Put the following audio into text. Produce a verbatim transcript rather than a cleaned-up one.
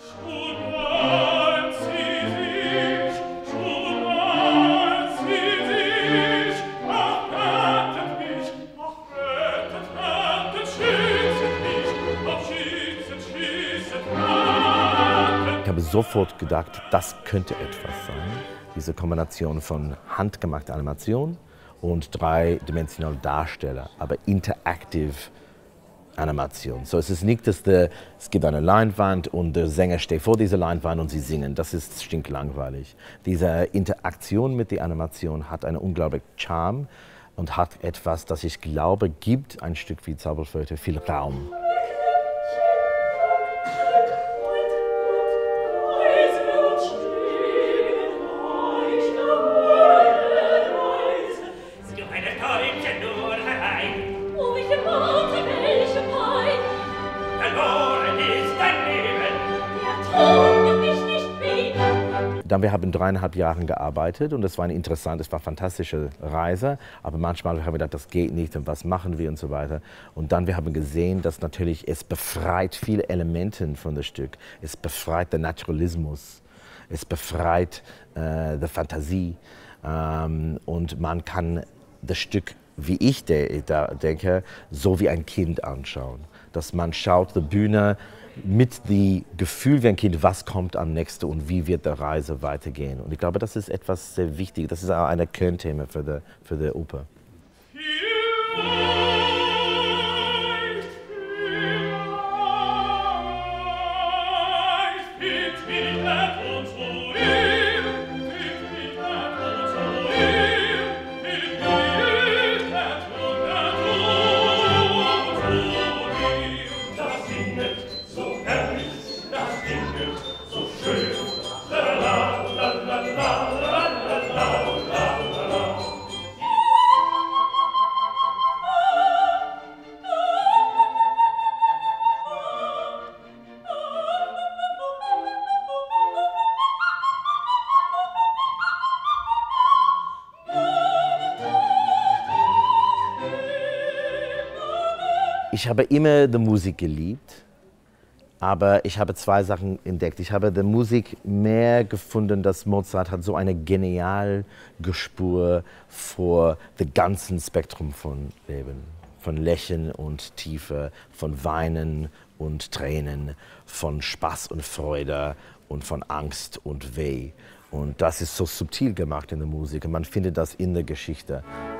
Ich habe sofort gedacht, das könnte etwas sein. Diese Kombination von handgemachter Animation und dreidimensionaler Darsteller, aber interactive Animation. So, es ist nicht, dass der, es gibt eine Leinwand und der Sänger steht vor dieser Leinwand und sie singen. Das ist stinklangweilig. Diese Interaktion mit der Animation hat einen unglaublichen Charme und hat etwas, das ich glaube, gibt ein Stück wie Zauberflöte viel Raum. Dann, wir haben dreieinhalb Jahre gearbeitet und es war eine interessante, es war eine fantastische Reise, aber manchmal haben wir gedacht, das geht nicht und was machen wir und so weiter. Und dann wir haben gesehen, dass natürlich es befreit viele Elemente von dem Stück. Es befreit den Naturalismus, es befreit äh, die Fantasie ähm, und man kann das Stück, wie ich de, da denke, so wie ein Kind anschauen. Dass man schaut die Bühne mit dem Gefühl wie ein Kind, was kommt am nächsten und wie wird die Reise weitergehen. Und ich glaube, das ist etwas sehr wichtig. Das ist auch ein Kernthema für die, für die Oper. Ich habe immer die Musik geliebt, aber ich habe zwei Sachen entdeckt. Ich habe die Musik mehr gefunden, dass Mozart hat so eine geniale Gespür für das ganze Spektrum von Leben. Von Lächeln und Tiefe, von Weinen und Tränen, von Spaß und Freude und von Angst und Weh. Und das ist so subtil gemacht in der Musik und man findet das in der Geschichte.